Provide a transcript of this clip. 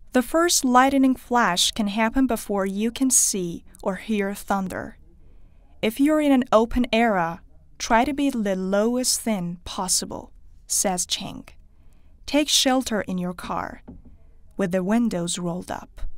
The first lightning flash can happen before you can see or hear thunder. If you're in an open area, try to be the lowest thing possible, says Chang. Take shelter in your car, with the windows rolled up.